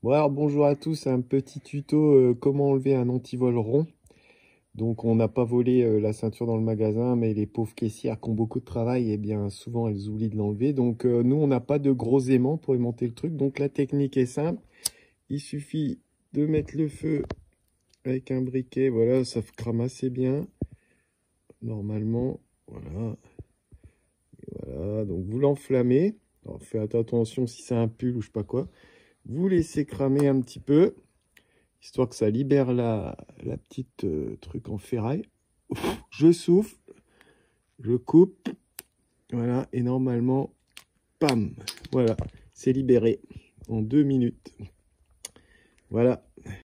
Bon alors bonjour à tous, un petit tuto comment enlever un antivol rond. Donc on n'a pas volé la ceinture dans le magasin, mais les pauvres caissières qui ont beaucoup de travail, eh bien souvent elles oublient de l'enlever. Donc nous on n'a pas de gros aimants pour aimanter le truc. Donc la technique est simple, il suffit de mettre le feu avec un briquet, voilà, ça crame assez bien. Normalement, voilà. Et voilà, donc vous l'enflammez. Alors faites attention si c'est un pull ou je sais pas quoi. Vous laissez cramer un petit peu, histoire que ça libère la petite truc en ferraille. Je souffle, je coupe, voilà, et normalement, pam, voilà, c'est libéré en 2 minutes. Voilà.